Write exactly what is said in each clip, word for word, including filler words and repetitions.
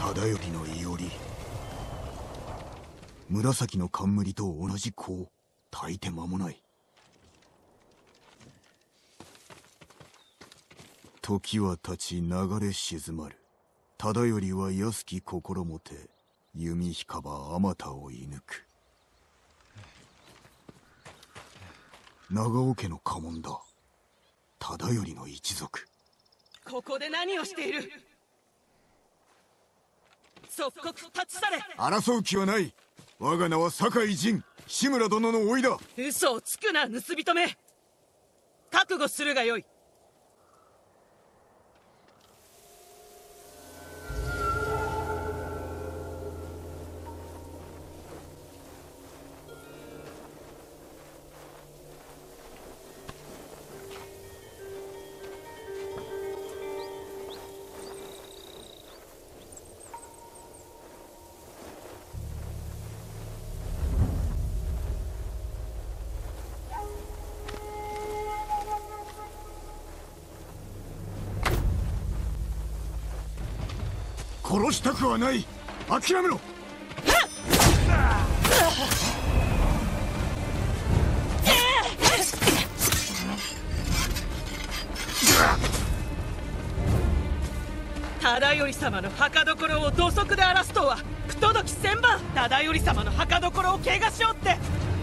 忠頼のいおり、紫の冠と同じ子、焚いて間もない。時は経ち流れ静まる。忠頼は安き心もて、弓引かばあまたを射抜く。長尾家の家紋だ。忠頼の一族。 ここで何をしている？即刻立ち去れ。 争う気はない。我が名は酒井仁、志村殿の甥だ。 嘘をつくな、盗人め。覚悟するがよい。 殺したくはない。諦めろ。 忠頼様の墓所を土足で荒らすとは不届き千万。忠頼様の墓所を汚しおって。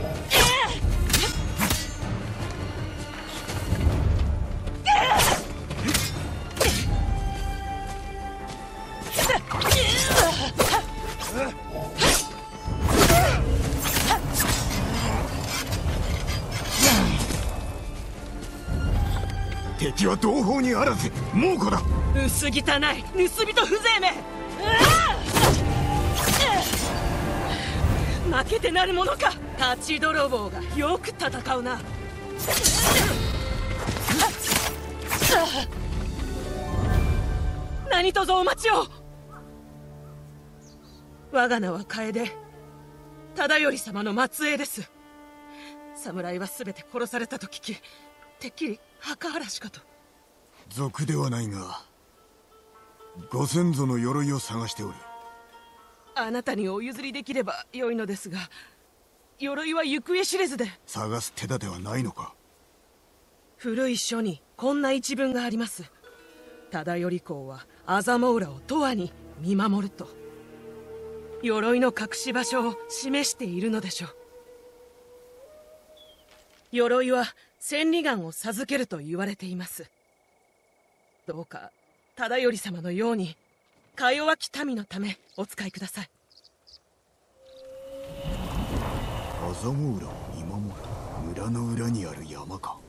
敵は同胞にあらず猛虎だ。 薄汚い盗人風情め。負けてなるものか。立ち泥棒がよく戦うな。何とぞお待ちを。我が名は楓。忠頼様の末裔です。侍は全て殺されたと聞き、てっきり墓荒らしかと。 賊ではないが、ご先祖の鎧を探しておる。 あなたにお譲りできればよいのですが、鎧は行方知れずで。 探す手立てはないのか。 古い書にこんな一文があります。忠頼公は麻生浦を永遠に見守ると。鎧の隠し場所を示しているのでしょう。鎧は千里眼を授けると言われています。どうか忠頼様のようにか弱き民のためお使いください。 麻生浦を見守る。村の裏にある山か。